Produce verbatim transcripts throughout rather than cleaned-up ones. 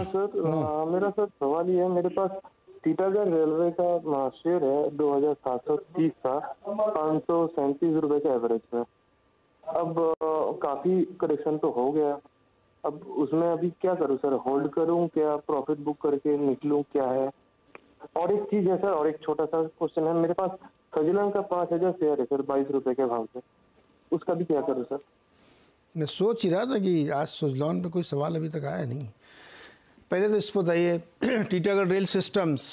Sir, हाँ। आ, मेरा sir सवाल ये है, मेरे पास टीटागढ़ रेलवे का आ, शेयर है दो हजार सात सौ तीस का, पाँच सौ सैंतीस रुपए का एवरेज में। अब आ, काफी करेक्शन तो हो गया, अब उसमें अभी क्या करूं सर? होल्ड करूं क्या, प्रॉफिट बुक करके निकलूं, क्या है? और एक चीज है सर, और एक छोटा सा क्वेश्चन है, मेरे पास सजलन का पाँच हजार शेयर है सर, बाईस रुपए के भाव से, उसका भी क्या करूं सर? मैं सोच ही रहा था कि आज सुजलॉन पे कोई सवाल अभी तक आया नहीं। पहले तो इसको बताइए, टीटागढ़ रेल सिस्टम्स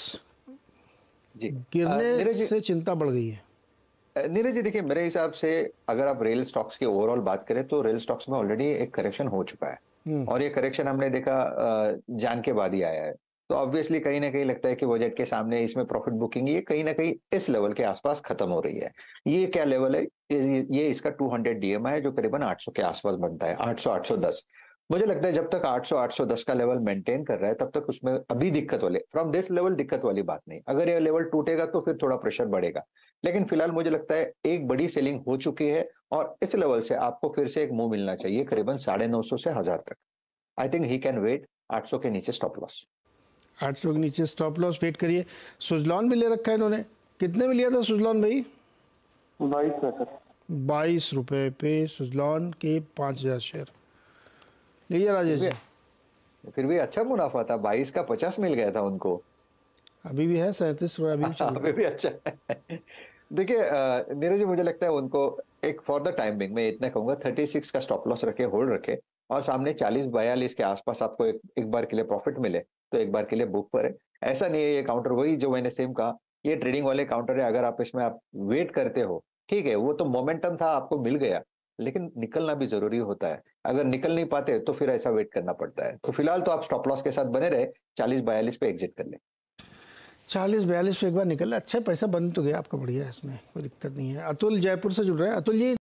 जी अ, गिरने नीरज जी से चिंता बढ़ गई है। अ, नीरज जी देखिए, मेरे हिसाब से अगर आप रेल स्टॉक्स की ओवरऑल बात करें तो रेल स्टॉक्स में ऑलरेडी एक करेक्शन हो चुका है, और ये करेक्शन हमने देखा अ, जान के बाद ही आया है। तो ऑब्वियसली कहीं ना कहीं लगता है कि बजट के सामने इसमें प्रॉफिट बुकिंग ये कहीं ना कहीं इस लेवल के आसपास खत्म हो रही है। ये क्या लेवल है? ये, ये इसका टू हंड्रेड डीएम है, जो करीबन आठ सौ के आसपास बनता है, आठ सौ आठ सौ दस। मुझे लगता है जब तक आठ सौ आठ सौ दस का लेवल मेंटेन कर रहा है तब तक उसमें अभी दिक्कत वाले फ्रॉम दिस लेवल दिक्कत वाली बात नहीं। अगर ये लेवल टूटेगा तो फिर थोड़ा प्रेशर बढ़ेगा, लेकिन फिलहाल मुझे लगता है एक बड़ी सेलिंग हो चुकी है, और इस लेवल से आपको फिर से एक मूव मिलना चाहिए करीबन साढ़े नौ सौ से हजार तक। I think he can wait. आठ सौ के नीचे स्टॉप लॉस। आठ सौ के नीचे स्टॉप लॉस वेट करिए। सुजलॉन भी ले रखा है इन्होंने, कितने में लिया था सुजलॉन भाई? बाईस है सर। बाईस रुपए पे सुजलॉन के पाँच हजार शेयर लीजिए फिर राजेश भी जी। फिर भी अच्छा मुनाफा था, बाईस का पचास मिल गया था उनको। अभी भी है सैंतीस रुपये, अभी भी चल रहा अभी है। भी अच्छा है। देखिए अ, नीरज जी, मुझे लगता है उनको एक फॉर द टाइम बिंग मैं इतना कहूंगा, थर्टी सिक्स का स्टॉप लॉस रखे, होल्ड रखे, और सामने चालीस बयालीस के आसपास आपको एक, एक बार के लिए प्रॉफिट मिले तो एक बार के लिए बुक पर है। ऐसा नहीं है ये काउंटर, वही जो मैंने सेम कहा, ये ट्रेडिंग वाले काउंटर है। अगर आप इसमें आप वेट करते हो, ठीक है, वो तो मोमेंटम था, आपको मिल गया, लेकिन निकलना भी जरूरी होता है। अगर निकल नहीं पाते तो फिर ऐसा वेट करना पड़ता है। तो फिलहाल तो आप स्टॉप लॉस के साथ बने रहे, चालीस बयालीस पे एग्जिट कर ले। चालीस बयालीस पे एक बार निकल, अच्छा पैसा बन तो गया आपका, बढ़िया है, इसमें कोई दिक्कत नहीं है। अतुल जयपुर से जुड़ रहे हैं। अतुल जी,